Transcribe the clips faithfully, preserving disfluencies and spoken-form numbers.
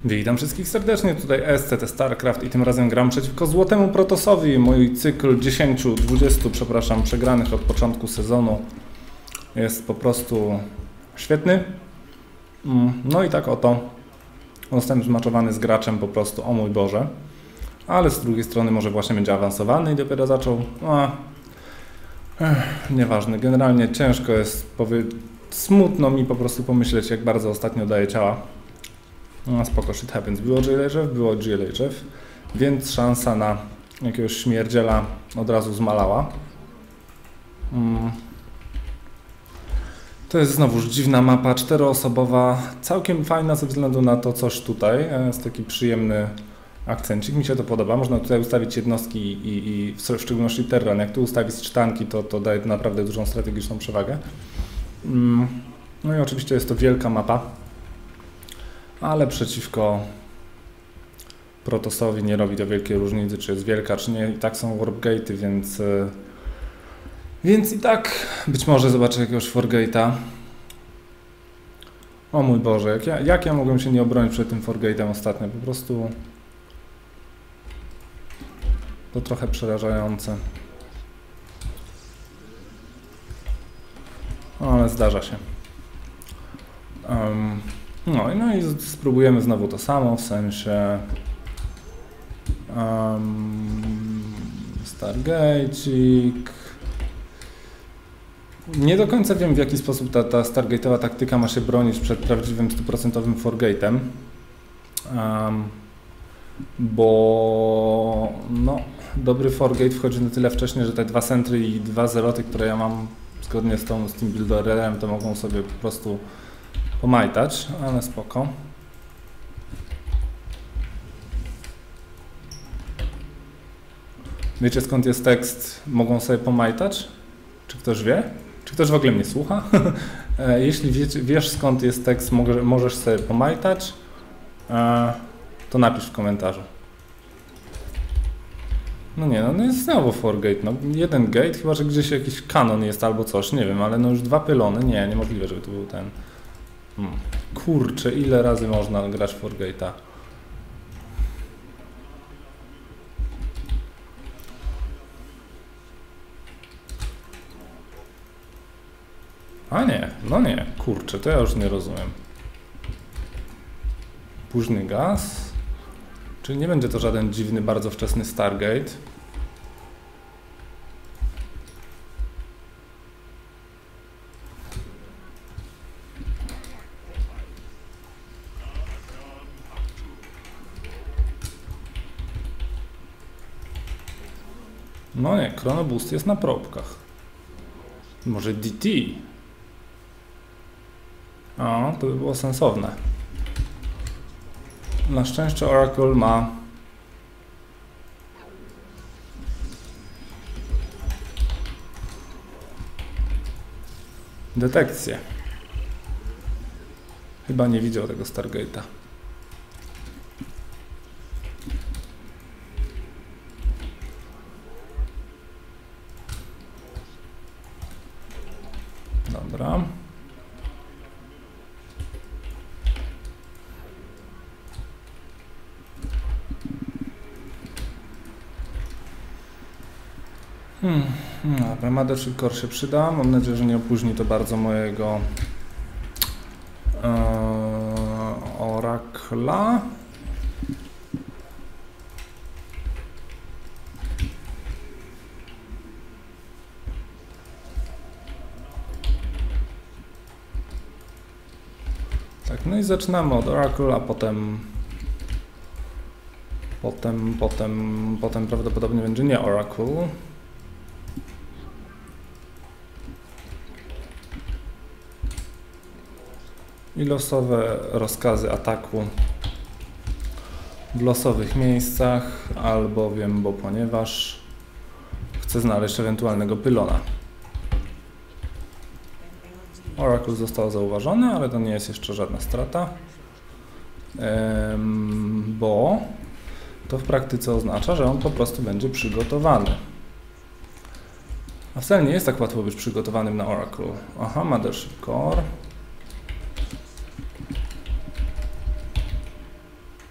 Witam wszystkich serdecznie, tutaj S C T StarCraft i tym razem gram przeciwko Złotemu Protosowi. Mój cykl dziesięć, dwadzieścia, przepraszam, przegranych od początku sezonu jest po prostu świetny. No i tak oto zostałem zmaczowany z graczem po prostu, o mój Boże. Ale z drugiej strony może właśnie będzie awansowany i dopiero zaczął. A, ech, nieważne, generalnie ciężko jest, powie... smutno mi po prostu pomyśleć, jak bardzo ostatnio daje ciała. No spoko, shit happens. Było G L H F, było G L H F, więc szansa na jakiegoś śmierdziela od razu zmalała. Mm. To jest znowuż dziwna mapa, czteroosobowa, całkiem fajna ze względu na to coś tutaj. Jest taki przyjemny akcencik, mi się to podoba. Można tutaj ustawić jednostki i, i w szczególności terran. Jak tu ustawić czytanki, to, to daje naprawdę dużą strategiczną przewagę. Mm. No i oczywiście jest to wielka mapa. Ale przeciwko Protosowi nie robi to wielkiej różnicy, czy jest wielka, czy nie. I tak są warpgate'y, więc więc i tak być może zobaczę jakiegoś wargate'a. O mój Boże, jak ja, jak ja mogłem się nie obronić przed tym wargate'em ostatnio? Po prostu to trochę przerażające. Ale zdarza się. Um, No, no i spróbujemy znowu to samo, w sensie um, Stargate'ik. Nie do końca wiem, w jaki sposób ta, ta Stargate'owa taktyka ma się bronić przed prawdziwym stuprocentowym wargate'em, um, bo no, dobry wargate wchodzi na tyle wcześnie, że te dwa centry i dwa zeroty, które ja mam zgodnie z, tą, z tym builderem, to mogą sobie po prostu pomajtać, ale spoko. Wiecie, skąd jest tekst "mogą sobie pomajtać"? Czy ktoś wie? Czy ktoś w ogóle mnie słucha? Jeśli wiecie, wiesz, skąd jest tekst "możesz sobie pomajtać", to napisz w komentarzu. No nie, no, no jest znowu wargate, no jeden gate, chyba że gdzieś jakiś kanon jest albo coś, nie wiem, ale no już dwa pylony, nie, niemożliwe, żeby tu był ten. Hmm. Kurczę, ile razy można grać w wargate'a? A nie, no nie, kurczę, to ja już nie rozumiem. Późny gaz. Czyli nie będzie to żaden dziwny, bardzo wczesny Stargate. No nie, Chronoboost jest na probkach. Może D T? O, to by było sensowne. Na szczęście Oracle ma detekcję. Chyba nie widział tego Stargate'a. Dobra. Hmm, dobra, Mothership Core się przyda. Mam nadzieję, że nie opóźni to bardzo mojego ee, Oracla. Tak, no i zaczynamy od Oracle, a potem potem, potem, potem prawdopodobnie będzie nie Oracle. I losowe rozkazy ataku w losowych miejscach, albowiem, bo ponieważ chcę znaleźć ewentualnego pylona. Oracle został zauważony, ale to nie jest jeszcze żadna strata, ehm, bo to w praktyce oznacza, że on po prostu będzie przygotowany. A wcale nie jest tak łatwo być przygotowanym na Oracle. Aha, Mothership Core.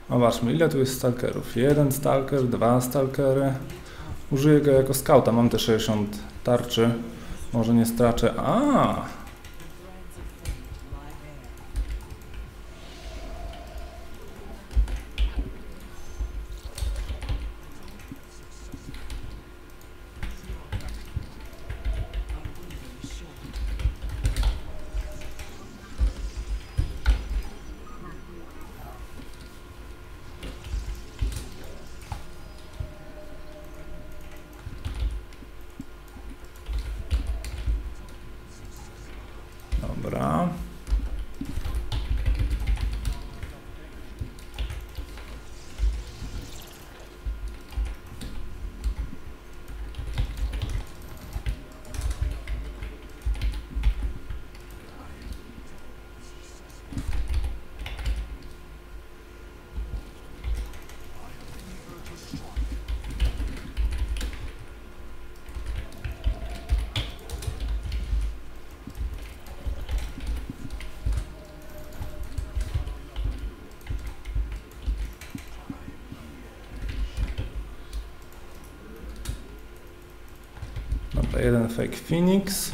Zobaczmy, ile tu jest stalkerów. Jeden stalker, dwa stalkery. Użyję go jako skauta. Mam te sześćdziesiąt tarczy. Może nie straczę. A! Dobra. Dobra, jeden fake Phoenix.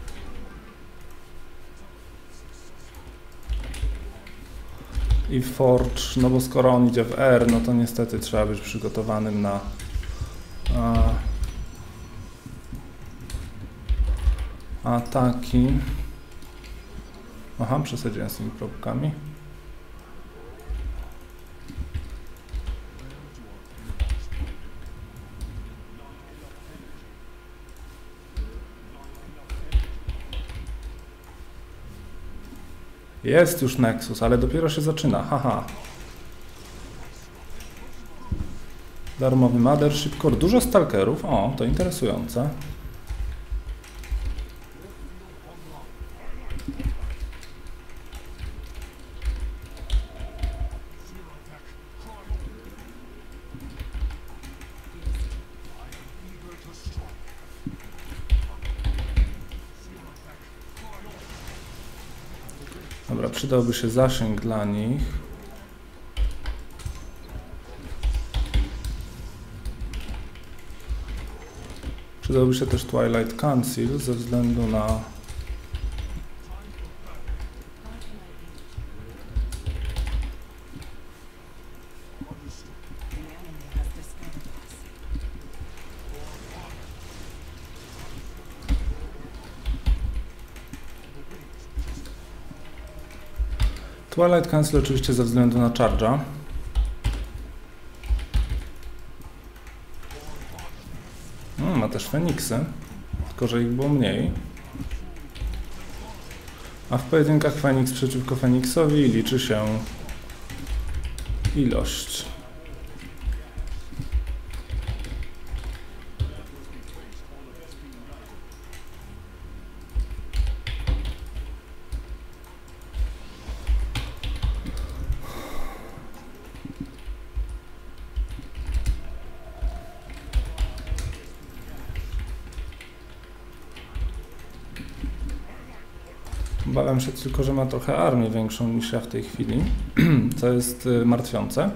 I Forge, no bo skoro on idzie w R, no to niestety trzeba być przygotowanym na a, ataki. Aha, przesadziłem z tymi próbkami. Jest już Nexus, ale dopiero się zaczyna, haha. Darmowy Mothership Core, dużo stalkerów, o, to interesujące. Dobra, przydałby się zasięg dla nich. Przydałby się też Twilight Council ze względu na Twilight Council oczywiście ze względu na charge'a. Hmm, ma też Feniksy, tylko że ich było mniej. A w pojedynkach Feniks przeciwko Feniksowi liczy się ilość. Obawiam się tylko, że ma trochę armię większą niż ja w tej chwili, co jest y, martwiące.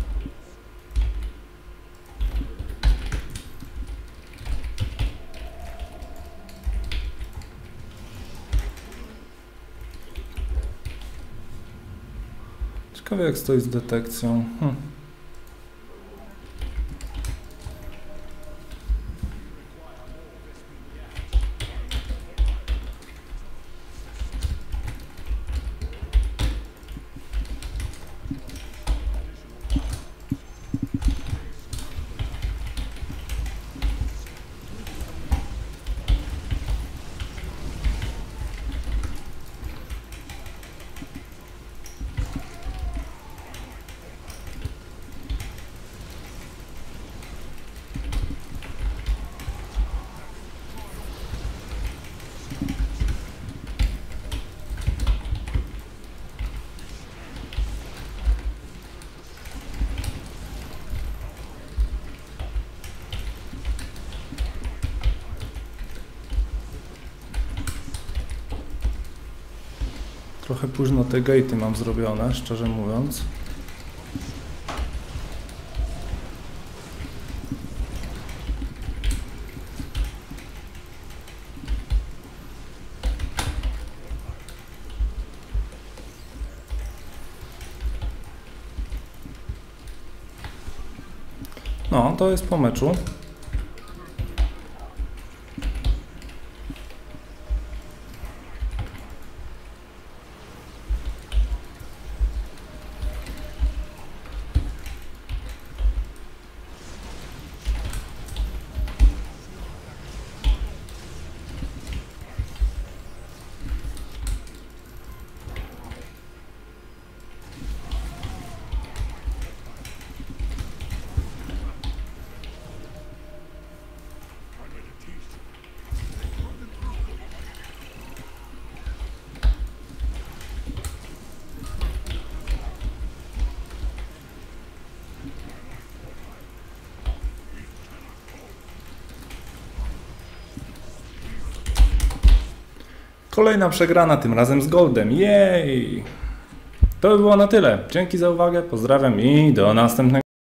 Ciekawe jak stoi z detekcją. Hm. Trochę późno te gate'y mam zrobione, szczerze mówiąc. No, to jest po meczu. Kolejna przegrana, tym razem z Goldem. Jej! To by było na tyle. Dzięki za uwagę, pozdrawiam i do następnego.